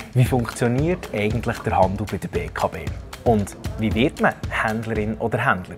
Wie funktioniert eigentlich der Handel bei der BKB? Und wie wird man Händlerin oder Händler?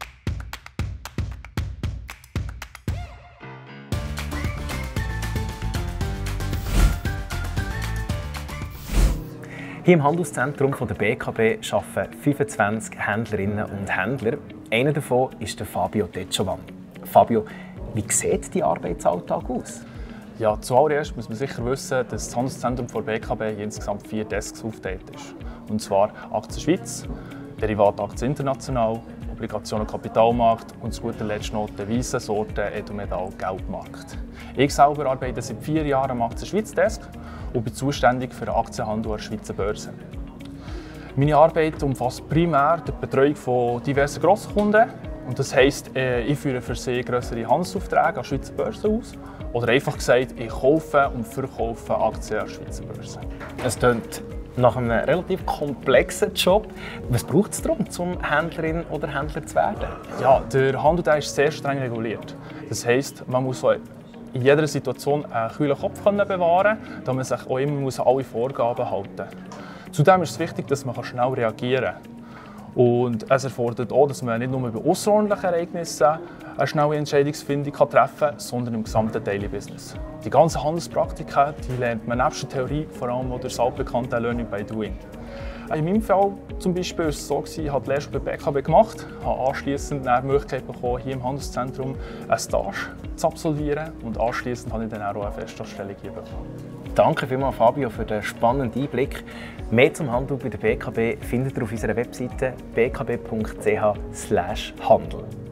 Hier im Handelszentrum der BKB arbeiten 25 Händlerinnen und Händler. Einer davon ist der Fabio Tetschowan. Fabio, wie sieht dein Arbeitsalltag aus? Ja, zuallererst muss man sicher wissen, dass das Handelszentrum der BKB insgesamt 4 Desks aufgeteilt ist. Und zwar Aktien Schweiz, Derivataktien international, Obligationen Kapitalmarkt und zu guter Letzt noch Devisen, Sorten, Edelmetall, Geldmarkt. Ich selber arbeite seit 4 Jahren am Aktien Schweiz Desk und bin zuständig für den Aktienhandel an der Schweizer Börse. Meine Arbeit umfasst primär die Betreuung von diversen Grosskunden. Und das heisst, ich führe für sie grössere Handelsaufträge an der Schweizer Börse aus. Oder einfach gesagt, ich kaufe und verkaufe Aktien an der Schweizer Börse. Es klingt nach einem relativ komplexen Job. Was braucht es darum, um Händlerin oder Händler zu werden? Ja, der Handel der ist sehr streng reguliert. Das heisst, man muss in jeder Situation einen kühlen Kopf bewahren können, da man sich auch immer an alle Vorgaben halten muss. Zudem ist es wichtig, dass man schnell reagieren kann. Und es erfordert auch, dass man nicht nur bei außerordentlichen Ereignissen eine schnelle Entscheidungsfindung treffen kann, sondern im gesamten Daily Business. Die ganzen Handelspraktiken die lernt man neben der Theorie vor allem durch das altbekannte Learning by Doing. In meinem Fall zum Beispiel war es so, ich habe die Lehre bei BKB gemacht, habe anschliessend die Möglichkeit bekommen, hier im Handelszentrum eine Stage zu absolvieren und anschliessend habe ich dann auch eine Festanstellung hier bekommen. Danke vielmals, Fabio, für den spannenden Einblick. Mehr zum Handel bei der BKB findet ihr auf unserer Webseite bkb.ch/handel.